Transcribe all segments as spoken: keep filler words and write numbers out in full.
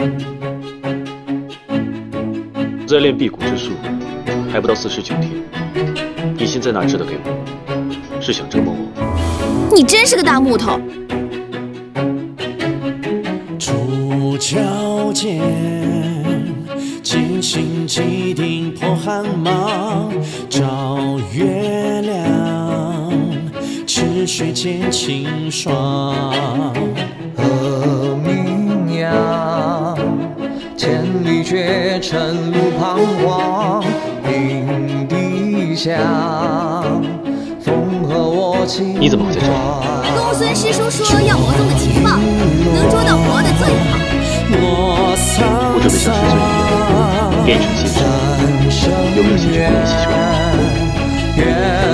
在练辟谷之术，还不到四十九天，你现在拿这的给我，是想折磨我？ 你真是个大木头！ 主角剑，尽心机顶破寒芒，照月亮，赤水间清爽。 和名扬，千里绝尘路彷徨，鸣笛响，风和我情。 你怎么会在这里？ 公孙师叔说要魔宗的情报，能捉到活的最好。 我准备像师尊一样，变成仙子，有没有兴趣跟我一起学？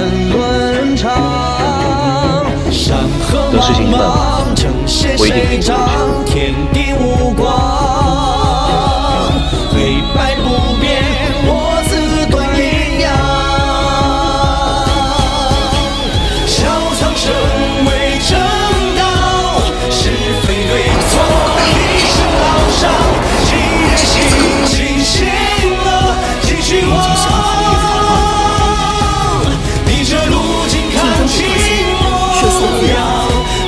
等事情一办完，我一定给你做天地无光，黑白不变，我自断阴阳。笑苍生为正道，是非对错一生烙上。既然心情醒了，继续往。逆着路径看清模样。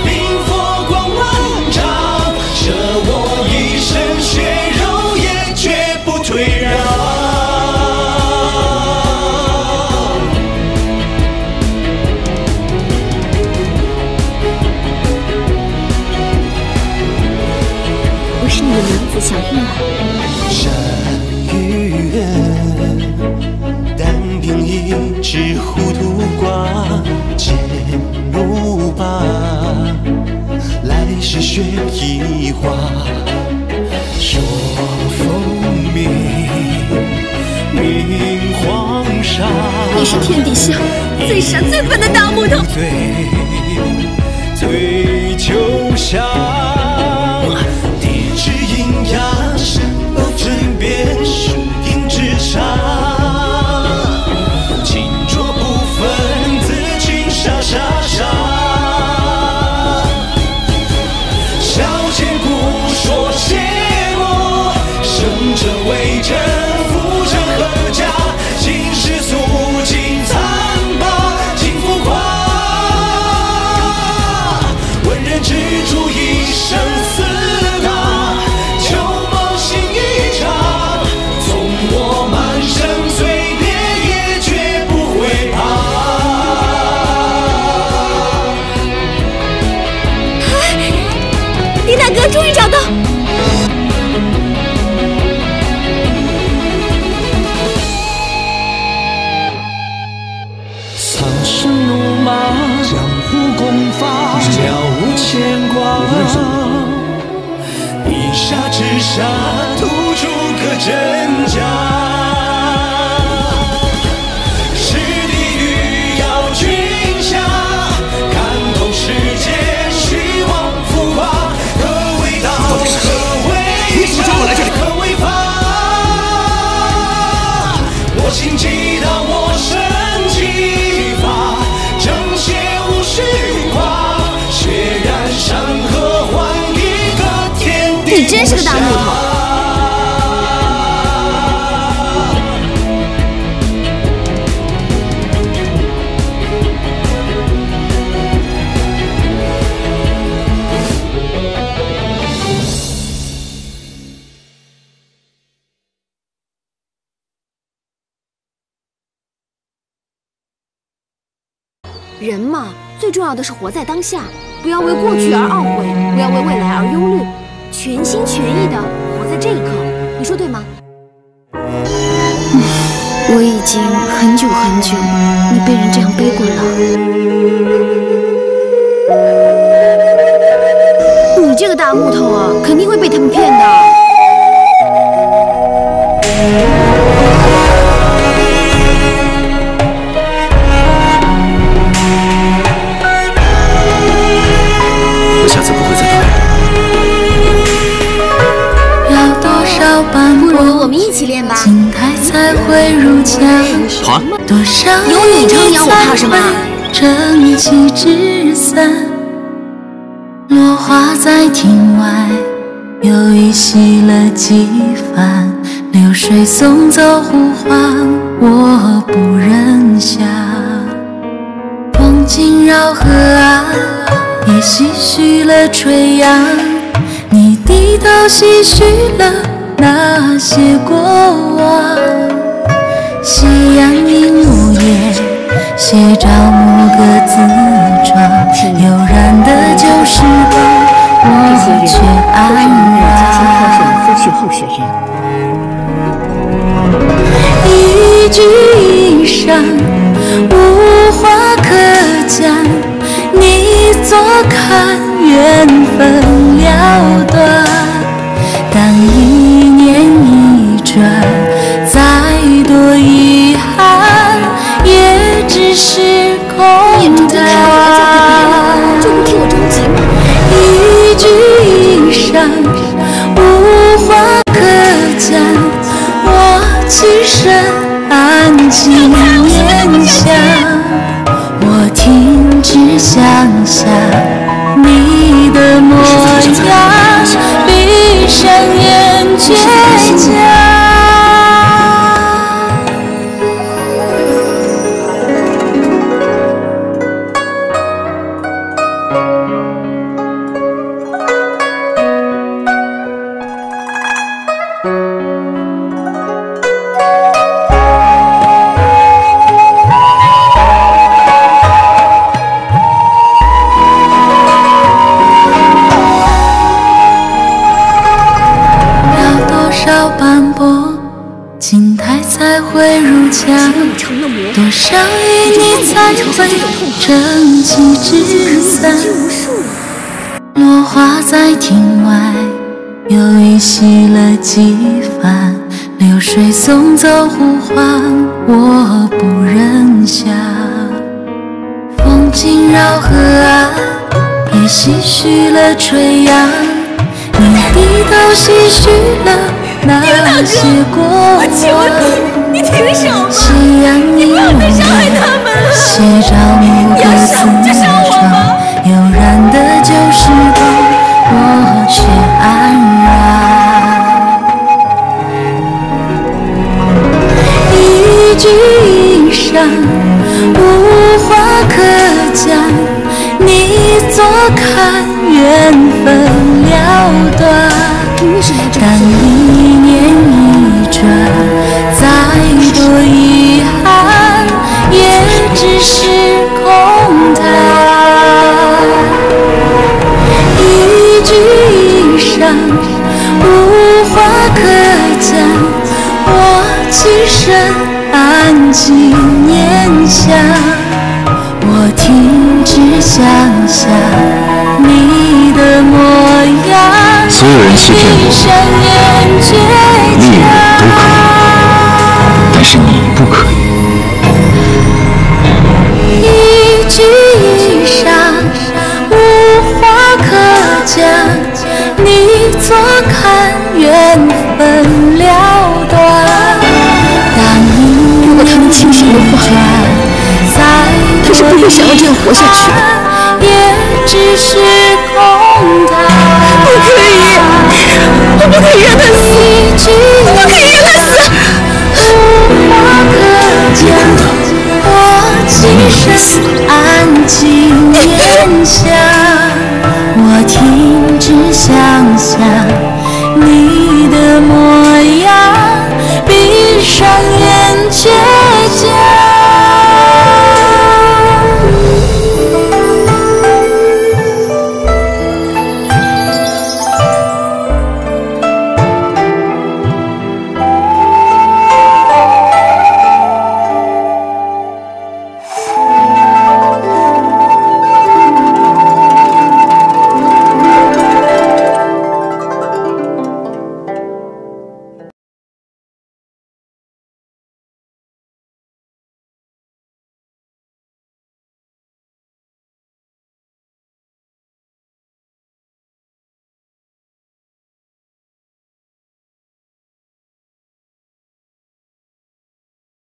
小玉儿， 善与恶，单凭一枝糊涂瓜，剑如拔，来世学一花。说风鸣，明黄沙。 你是天底下最傻最笨的大木头。 醉，醉酒香。身不分别，输赢之差，清浊不分，自情傻傻傻。笑千古说邪魔，胜者为真，负者何家？尽世俗，尽残暴，尽浮夸。文人之主，一生四大。 哥终于找到。 苍生戎马，江湖功法，了无牵挂。一杀之杀，突出个真假。是地狱要君下，看透世间虚妄浮华。心激荡我身技法，正邪无虚夸，血染山河换一个天地。 你真是个大木头。人嘛，最重要的是活在当下，不要为过去而懊悔，不要为未来而忧虑，全心全意的活在这一刻，你说对吗？嗯，我已经很久很久没被人这样背过了。你这个大木头啊，肯定会被他们骗的。不如我们一起练吧。 好啊！ 有你撑腰，我怕什么？ 正气之散，落花在庭外， 又已洗了几番，流水送走呼唤，我不忍下。风轻绕河岸，也唏嘘了垂杨，你低头唏嘘了那些过往。夕阳映午夜，写着某个自传，悠然的旧时光，我却安然。 夫婿候选人， 一句一声，无话可讲，你坐看缘分了断。当一念一转，再多遗憾，也只是空谈。 就不替我着急吗？ 一句一声，无话可讲，我起身安静念想，我停止想象你的模样，闭上眼倔强。多少与你才会争气之散，落花在庭外，又已洗了几番，流水送走呼唤，我不忍下。风轻绕河岸，也唏嘘了垂杨，你低头唏嘘了那些过往。 你停手吧！ 夕阳映午夜，写着某个自传，悠然的旧时光，我却安然。一句一声，无话可讲，你坐看缘分了断。当一念一转，再多遗憾，也只是空谈。一句一声，无话可讲，我起身安静念想，我停止想象你的模样。 所有人欺骗我，利人都可以，但是你不可以。 一句一声，无话可讲，你坐看缘分了断。当一念一转，再多遗憾，也只是空谈。 不可以，我不可以让他死，我不可以让他死。 无话可讲，我起身安静念想，我停止想象你